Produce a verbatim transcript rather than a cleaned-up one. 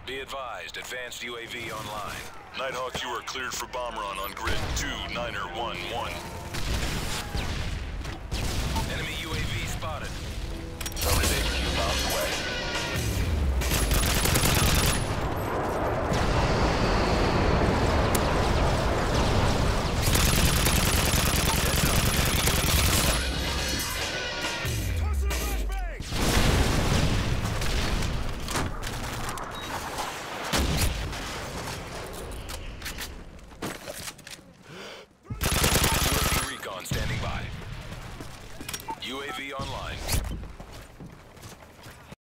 Be advised, advanced U A V online. Nighthawk, you are cleared for bomb run on grid two niner one one.